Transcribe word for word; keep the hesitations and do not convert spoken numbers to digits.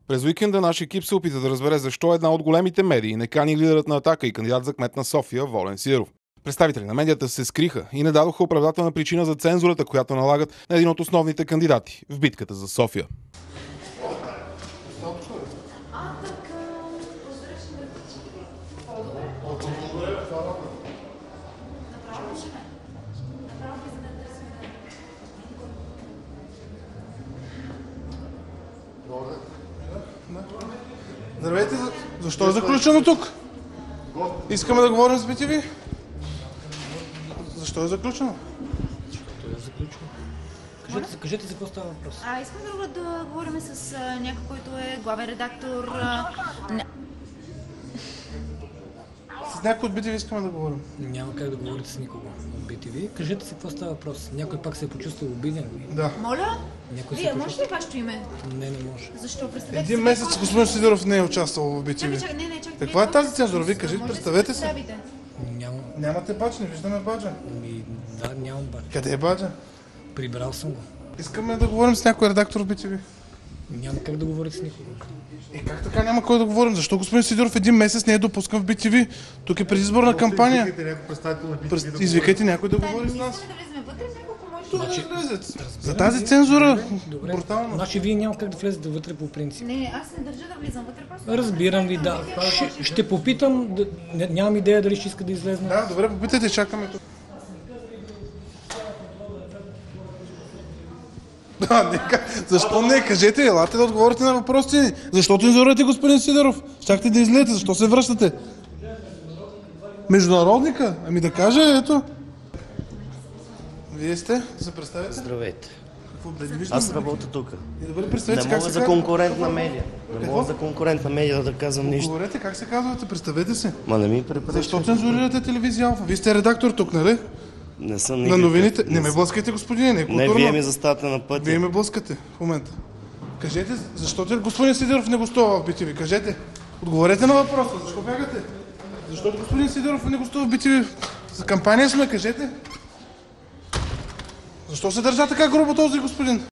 През уикенда наш екип се опита да разбере защо една от големите медии не кани лидерът на Атака и кандидат за кмет на София Волен Сидеров. Представители на медията се скриха и не дадоха оправдателна причина за цензурата, която налагат на един от основните кандидати в битката за София. Здравейте, защо е заключено тук? Искаме да говорим с би ти ви. Защо е заключено? Защо е заключено? Кажете, кажете за какво става въпрос. А, искам да, да говорим с а, някой, който е главен редактор. А, не. С някой от би ти ви искаме да говорим. Няма как да говорите с никого от би ти ви. Кажете за какво става въпрос. Някой пак се е почувствал обиден ли? Да. Моля? Някой се Вие, е може почувствал... ли вашето име? Не, не може. Защо? Представете Един си месец какво- господин Сидеров не е участвал в би ти ви. Чакай, чакай, не, не, чакай. Каква е Вие тази какво цензура? Вие се кажете, Може да представете се. представите? Няма. Нямате бадж, не виждаме баджа. Ми, да, нямам бач. Къде е баджа? Прибрал съм го. Искаме да говорим с някой редактор в би ти ви. Няма как да говорите с никого. И как така няма кой да говорим? Защо господин Сидеров един месец не е допускан в би ти ви? Тук е предизборна кампания. През- Извикайте някой да Да, говори с не нас. искаме да влезем вътре, няколко може Тук да... Значи- да влезете. За тази цензура, Добре. брутално. Значи вие няма как да влезете вътре по принцип. Не, аз не държа да влизам вътре, просто... Разбирам ви, да. Ще, ще попитам, да, ня- нямам идея дали ще иска да излезне. Да, добре, попитайте, чакаме тук. Да, не, ка- защо не? Кажете, елате да отговорите на въпросите ни. Защо цензурирате господин Сидеров? Чакайте да излезете, защо се връщате? Международника? Ами да каже, ето. Вие сте? Да се представите? Здравейте. Какво бе, не виждам. Аз работя тук. И добре, представете Не как мога се за казва. конкурентна медия. Не Какво? мога за конкурентна медия да казвам нищо. Говорете как се казвате, представете се. Ма не ми препоръчвай. Защо цензурирате телевизия Алфа? Вие сте редактор тук, нали? Не съм На никакъв. новините. Не Не ме съм. блъскайте, господине, не е Не, културно. вие ми заставате на пътя. Вие ме блъскате в момента. Кажете, защо те господин Сидеров не гостува в би ти ви? Кажете. Отговорете на въпроса. Защо бягате? Защото господин Сидеров не гостува в би ти ви? За кампания сме, кажете. Защо се държа така грубо този господин?